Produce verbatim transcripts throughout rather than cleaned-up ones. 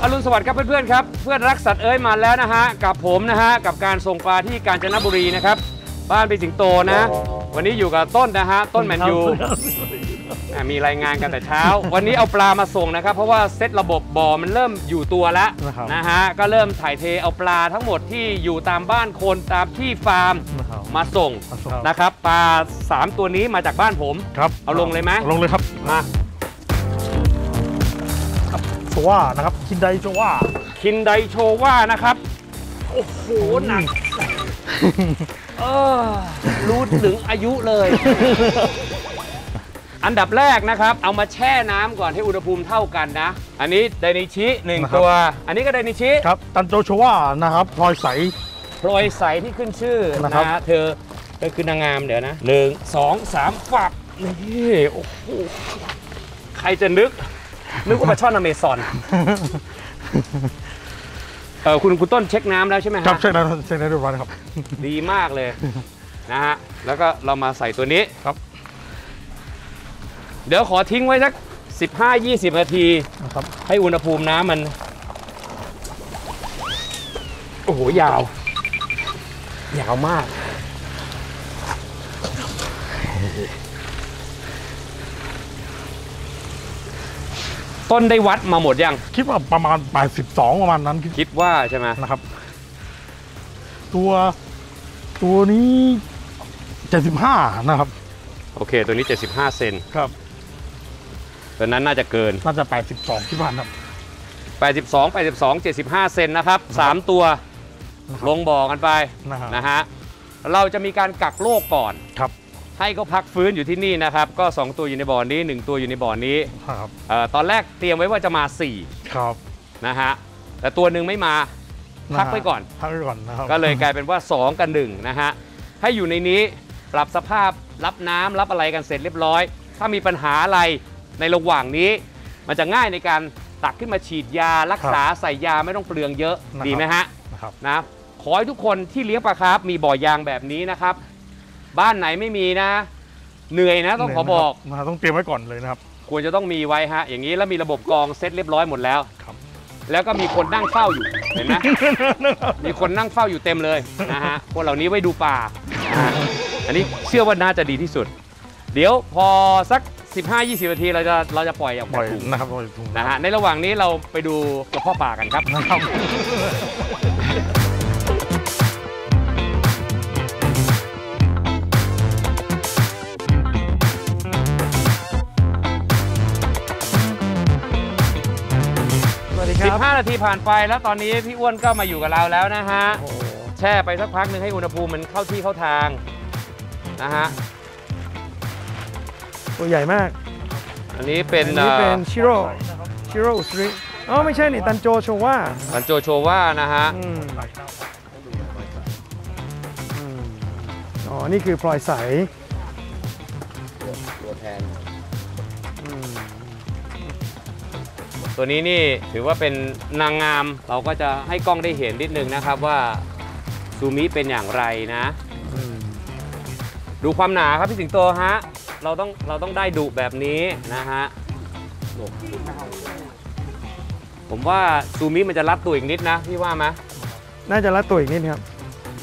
อรุณสวัสดิ์ครับเพื่อนๆครับเพื่อนรักสัตว์เอ้ยมาแล้วนะฮะกับผมนะฮะกับการส่งปลาที่กาญจนบุรีนะครับบ้านพี่สิงโตนะวันนี้อยู่กับต้นนะฮะต้นแมนยูมีรายงานกันแต่เช้าวันนี้เอาปลามาส่งนะครับเพราะว่าเซตระบบบ่อมันเริ่มอยู่ตัวแล้วนะฮะก็เริ่มถ่ายเทเอาปลาทั้งหมดที่อยู่ตามบ้านคนตามที่ฟาร์มมาส่งนะครับปลาสามตัวนี้มาจากบ้านผมครับเอาลงเลยไหมลงเลยครับมาโชว่านะครับคินไดโชว่าคินไดโชว่านะครับโอ้โหหนักเออรู้ถึงอายุเลยอันดับแรกนะครับเอามาแช่น้ำก่อนให้อุณหภูมิเท่ากันนะอันนี้ไดนิชิหนึ่งตัวอันนี้ก็ไดนิชิครับตันโจโชว่านะครับพลอยใสพลอยใสที่ขึ้นชื่อนะฮะเธอเธอคือนางงามเดี๋ยวนะหนึ่งสองสามฝักนี่โอ้โหใครจะนึกนึกว่าปลาช่อนอเมซอนเออคุณคุณต้นเช็คน้ำแล้วใช่ไหมครับเช็คน้ำเช็คน้ำเรียบร้อยครับดีมากเลยนะฮะแล้วก็เรามาใส่ตัวนี้ครับเดี๋ยวขอทิ้งไว้สัก สิบห้า ยี่สิบ นาทีนะครับให้อุณหภูมิน้ำมันโอ้โหยาวยาวมากต้นได้วัดมาหมดยังคิดว่าประมาณแปดสิบสองประมาณนั้นคิดว่าใช่ไหมนะครับตัวตัวนี้เจ็ดสิบห้านะครับโอเคตัวนี้เจ็ดสิบห้าเซนครับตัวนั้นน่าจะเกินน่าจะแปดสิบสองคิดว่าครับแปดสิบสอง แปดสิบสอง เจ็ดสิบห้าเซนนะครับสามตัวลงบ่อกันไปนะฮะเราจะมีการกักโรคก่อนครับให้เขาพักฟื้นอยู่ที่นี่นะครับก็สองตัวอยู่ในบ่อนี้หนึ่งตัวอยู่ในบ่อนี้ครับตอนแรกเตรียมไว้ว่าจะมาสี่ครับนะฮะแต่ตัวหนึ่งไม่มาพักไว้ก่อนพักไว้ก่อนนะครับก็เลยกลายเป็นว่าสองกับหนึ่งนะฮะให้อยู่ในนี้ปรับสภาพรับน้ำรับอะไรกันเสร็จเรียบร้อยถ้ามีปัญหาอะไรในระหว่างนี้มันจะง่ายในการตักขึ้นมาฉีดยารักษาใส่ยาไม่ต้องเปลืองเยอะดีไหมฮะนะขอให้ทุกคนที่เลี้ยงปลาคาร์ฟมีบ่อยางแบบนี้นะครับบ้านไหนไม่มีนะเหนื่อยนะต้องขอบอกต้องเตรียมไว้ก่อนเลยนะครับควรจะต้องมีไว้ฮะอย่างนี้แล้วมีระบบกรองเซ็ตเรียบร้อยหมดแล้วแล้วก็มีคนนั่งเฝ้าอยู่เห็นไหมมีคนนั่งเฝ้าอยู่เต็มเลยนะฮะคนเหล่านี้ไว้ดูปลาอันนี้เชื่อว่าน่าจะดีที่สุดเดี๋ยวพอสัก สิบห้า ยี่สิบ นาทีเราจะเราจะปล่อยออกจากถุงนะครับนะฮะในระหว่างนี้เราไปดูกระเพาะปลากันครับสิบห้า นาทีผ่านไปแล้วตอนนี้พี่อ้วนก็มาอยู่กับเราแล้วนะฮะแช่ไปสักพักหนึ่งให้อุณหภูมิมันเข้าที่เข้าทางนะฮะตัวใหญ่มากอันนี้เป็นอันนี้เป็นชิโร่ชิโร่สตริงอ๋อไม่ใช่นี่ตันโจโชว่าตันโจโชว่านะฮะอ๋อนี่คือพลอยใสตัวแทนตัวนี้นี่ถือว่าเป็นนางงามเราก็จะให้กล้องได้เห็นนิดนึงนะครับว่าซูมิเป็นอย่างไรนะดูความหนาครับพี่สิงโตฮะเราต้องเราต้องได้ดุแบบนี้นะฮะผมว่าซูมิมันจะรัดตัวอีกนิดนะพี่ว่าไหมน่าจะรัดตัวอีกนิดครับ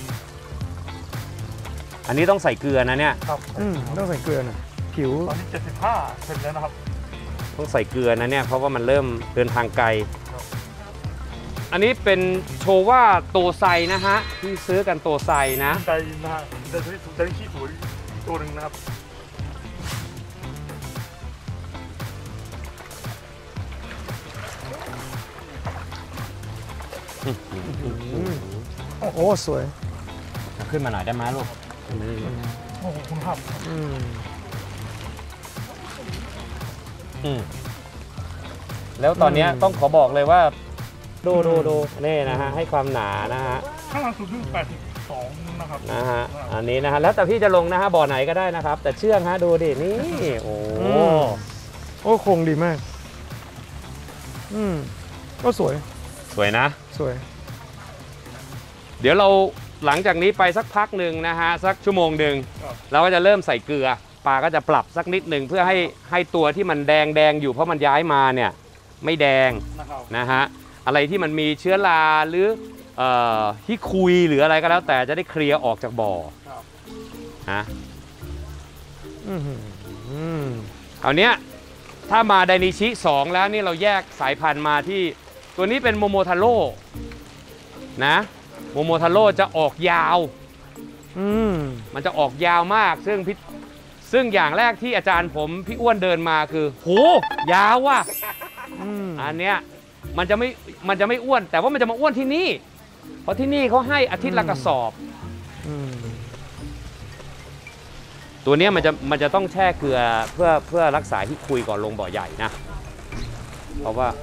อันนี้ต้องใส่เกลือนะเนี่ยครับต้องใส่เกลือนะผิวตอนนี้เจ็ดสิบห้าเซนแล้วนะครับต้องใส่เกลือนะเนี่ยเพราะว่ามันเริ่มเดินทางไกลอันนี้เป็นโชว่าโตไซนะฮะที่ซื้อกันโตไซนะใจนะฮะจะจะได้ขี้สวยตัวหนึ่งนะครับโอ้โหสวยขึ้นมาหน่อยได้ไหมลูกโอ้คุณครับอืมแล้วตอนนี้ต้องขอบอกเลยว่าดูดูดูนี่นะฮะให้ความหนานะฮะข้างล่างสุดคือแปดสิบสองนะครับนะฮะอันนี้นะฮะแล้วแต่พี่จะลงนะฮะบ่อไหนก็ได้นะครับแต่เชื่องฮะดูดินี่โอ้โอ้โครงดีมากอืมก็สวยสวยนะสวยเดี๋ยวเราหลังจากนี้ไปสักพักหนึ่งนะฮะสักชั่วโมงหนึ่งเราก็จะเริ่มใส่เกลือปลาก็จะปรับสักนิดหนึ่งเพื่อให้ให้ตัวที่มันแดงแดงอยู่เพราะมันย้ายมาเนี่ยไม่แดงนะฮะอะไรที่มันมีเชื้อราหรือเอ่อฮิคุยหรืออะไรก็แล้วแต่จะได้เคลียร์ออกจากบ่อฮะเอาเนี้ยถ้ามาไดนิชิสองแล้วนี่เราแยกสายพันธุ์มาที่ตัวนี้เป็นโมโมทาโร่นะโมโมทาโร่จะออกยาวมันจะออกยาวมากซึ่งพี่ซึ่งอย่างแรกที่อาจารย์ผมพี่อ้วนเดินมาคือโหยาวว่ะอันเนี้ยมันจะไม่มันจะไม่อ้วนแต่ว่ามันจะมาอ้วนที่นี่เพราะที่นี่เขาให้อาทิตย์ละกระสอบตัวนี้มันจะมันจะต้องแช่เกลือเพื่อเพื่อรักษาที่คุยก่อนลงบ่อใหญ่นะเพราะว่า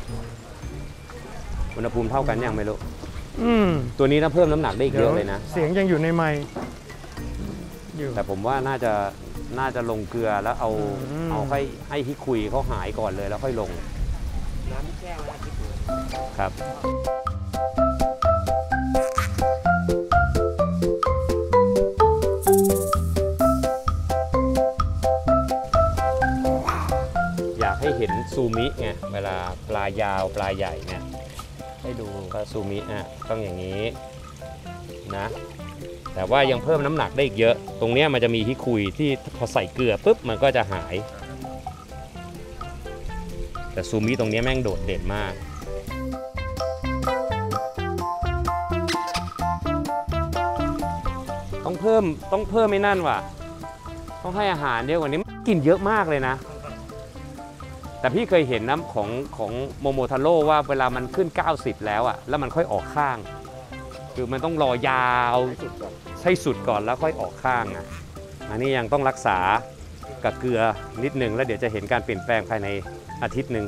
อุณหภูมิเท่ากันยังไม่รู้ตัวนี้ถ้าเพิ่มน้ำหนักได้อีกเยอะเลยนะเสียงยังอยู่ในไมค์แต่ผมว่าน่าจะน่าจะลงเกลือแล้วเอาเอาให้ให้ที่คุยเขาหายก่อนเลยแล้วค่อยลงน้ำแช่ไว้ที่คุยครับให้เห็นซูมิไงเวลาปลายาวปลาใหญ่เนี่ยให้ดูก็ซูมิอ่ะต้องอย่างนี้นะแต่ว่ายังเพิ่มน้ำหนักได้อีกเยอะตรงนี้มันจะมีที่คุยที่พอใส่เกลือปุ๊บมันก็จะหายแต่ซูมิตรงนี้แม่งโดดเด่นมากต้องเพิ่มต้องเพิ่มไม่นั่นว่ะต้องให้อาหารเยอะกว่านี้กินเยอะมากเลยนะแต่พี่เคยเห็นน้ำของของโมโมทาโร่ว่าเวลามันขึ้นเก้าสิบแล้วอะแล้วมันค่อยออกข้างคือมันต้องรอยาวให้สุดก่อนแล้วค่อยออกข้างอะอันนี้ยังต้องรักษากับเกลือนิดนึงแล้วเดี๋ยวจะเห็นการเปลี่ยนแปลงภายในอาทิตย์หนึ่ง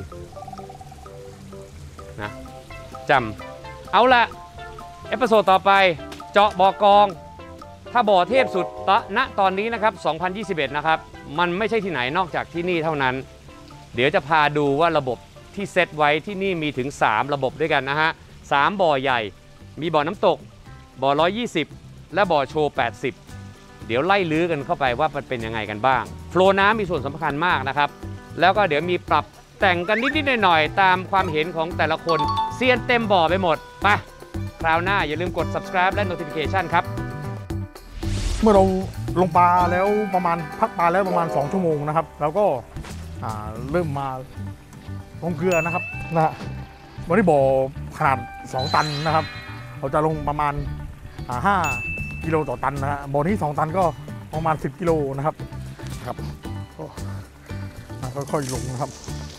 นะจำเอาละเอพิโซดต่อไปเจาะบ่อกองถ้าบ่อเทพสุดณตอนนี้นะครับสองพันยี่สิบเอ็ดนะครับมันไม่ใช่ที่ไหนนอกจากที่นี่เท่านั้นเดี๋ยวจะพาดูว่าระบบที่เซตไว้ที่นี่มีถึงสามระบบด้วยกันนะฮะสามบ่อใหญ่มีบ่อน้ำตกบ่อหนึ่งร้อยยี่สิบและบ่อโชว์แปดสิบเดี๋ยวไล่ลื้อกันเข้าไปว่ามันเป็นยังไงกันบ้างโฟลว์น้ำมีส่วนสำคัญมากนะครับแล้วก็เดี๋ยวมีปรับแต่งกันนิดๆหน่อยๆตามความเห็นของแต่ละคนเซียนเต็มบ่อไปหมดไปคราวหน้าอย่าลืมกด Subscribe และ Notification ครับเมื่อเราลงปลาแล้วประมาณพักปลาแล้วประมาณสองชั่วโมงนะครับแล้วก็เริ่มมาลงเกลือนะครับนะวันนี้บ่อขนาดสองตันนะครับเราจะลงประมาณห้ากิโลต่อตันนะฮะบ่อนี้สองตันก็ประมาณสิบกิโลนะครับครับก็ค่อยๆลงนะครับ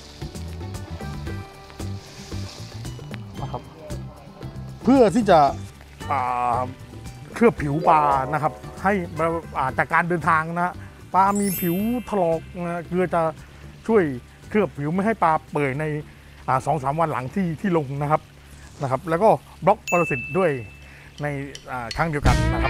นะครับเพื่อที่จะเคลือบผิวปลานะครับให้จากการเดินทางนะปลามีผิวถลอกนะเกลือจะช่วยเคลือบผิวไม่ให้ปลาเปื่อยในสองสามวันหลังที่ที่ลงนะครับนะครับแล้วก็บล็อกปรสิตด้วยในครั้งเดียวกันนะครับ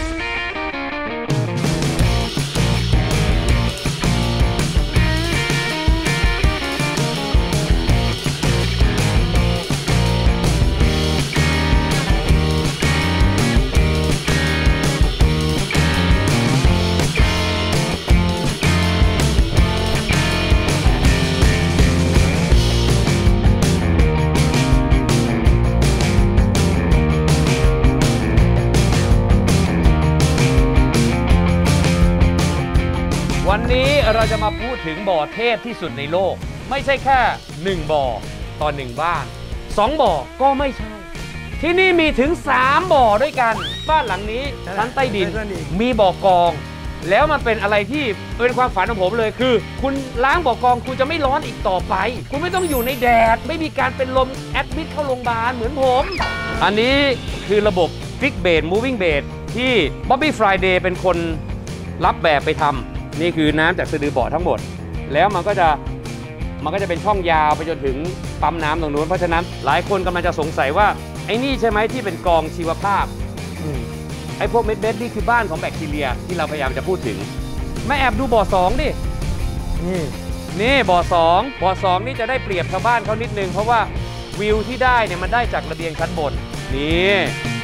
วันนี้เราจะมาพูดถึงบ่อเทพที่สุดในโลกไม่ใช่แค่หนึ่งบ่อต่อหนึ่งบ้านสองบ่อก็ไม่ใช่ที่นี่มีถึงสามบ่อด้วยกันบ้านหลังนี้ชั้นใต้ดินมีบ่อกองแล้วมันเป็นอะไรที่เป็นความฝันของผมเลยคือคุณล้างบ่อกองคุณจะไม่ร้อนอีกต่อไปคุณไม่ต้องอยู่ในแดดไม่มีการเป็นลมแอดมิดเข้าโรงพยาบาลเหมือนผมอันนี้คือระบบ Fix Bait Moving Bait ที่ Bobby Friday เป็นคนรับแบบไปทำนี่คือน้ำจากสะดือบ่อทั้งหมดแล้วมันก็จะมันก็จะเป็นช่องยาวไปจนถึงปั๊มน้ำตรงนู้นเพราะฉะนั้นหลายคนกำลังจะสงสัยว่าไอ้นี่ใช่ไหมที่เป็นกองชีวภาพไอ้พวกเม็ดเม็ดนี่คือบ้านของแบคทีเรียที่เราพยายามจะพูดถึงไม่แอบดูบ่อสองดินี่นี่บ่อสองบ่อสองนี่จะได้เปรียบชาวบ้านเขานิดนึงเพราะว่าวิวที่ได้เนี่ยมันได้จากระเบียงชั้นบนนี่